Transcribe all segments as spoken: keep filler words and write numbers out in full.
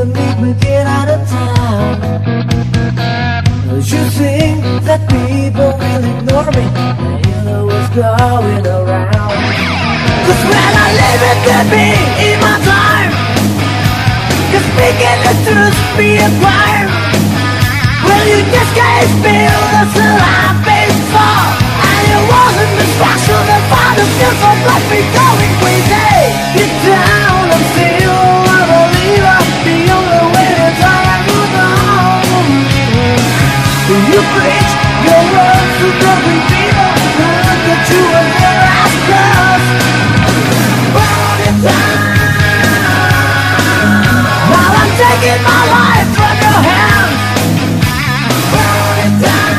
to make me get out of town. Don't you think that people will ignore me? You know what's going around. Cause when I live it could be in my time. Cause speaking the truth be a crime. Well, you just can't spill the life before. And it wasn't destruction, the father still so left me going crazy. Get down and feel a believer. The only way to try and move on. You preach your words to broken people. Look at you and their ass. Burn it down. While I'm taking my life from your hands. Burn it down.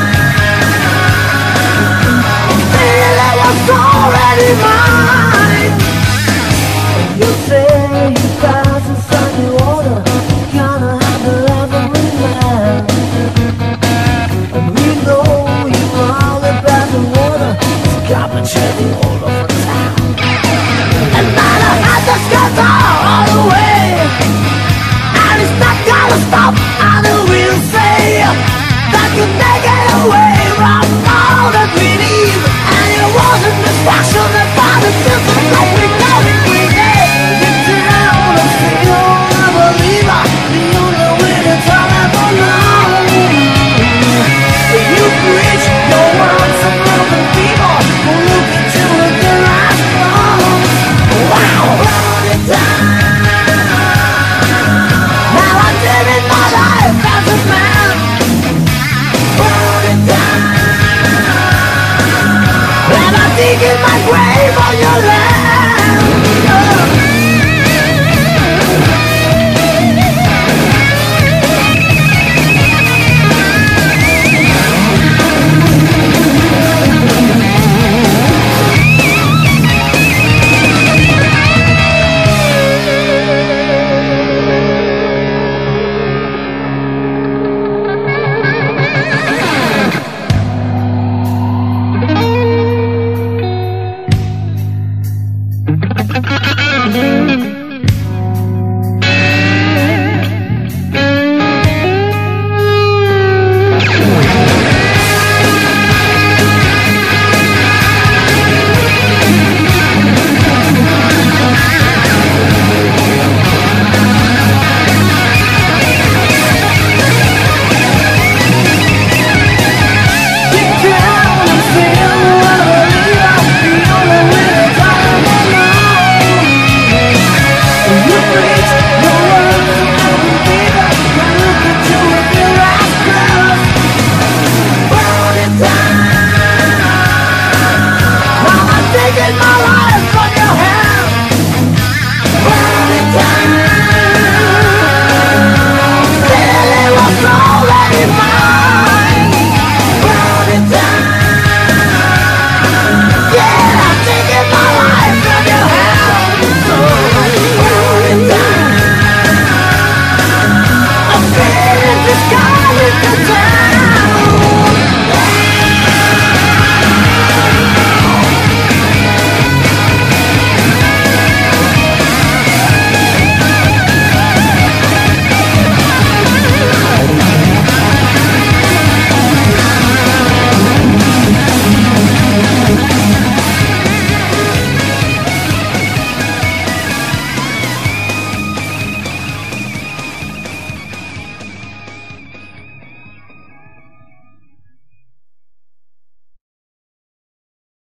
Feel it was already mine. You say you pass the sunny water. Gonna have the love of me man. And we know you all about the water. It's carpentry all over town. And now I had the skelter all the way. And it's not gonna stop. And it will say that you take it away from all that we need. And it wasn't destruction, the father still so like we going crazy. Get down and feel a believer. The only way to tell ever know. You preach your words to broken people who look at you with their eyes closed. Wow, burn it down. Now I'm living my life as a man. Burn it down. And I'm digging my grave.